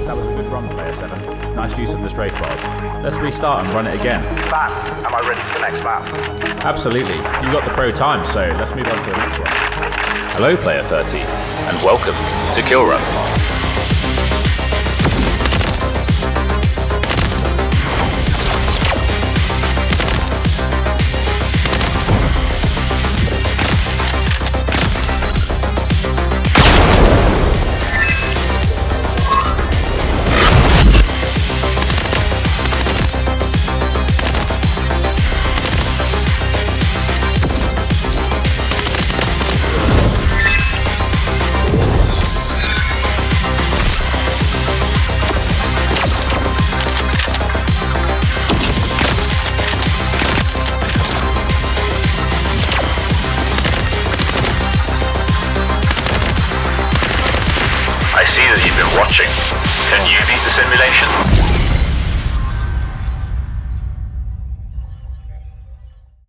That was a good run, player 7. Nice use of the strafe bars. Let's restart and run it again. Fan, am I ready for the next map? Absolutely. You got the pro time, so let's move on to the next one. Hello, player 30, and welcome to KillRun. I see that you've been watching.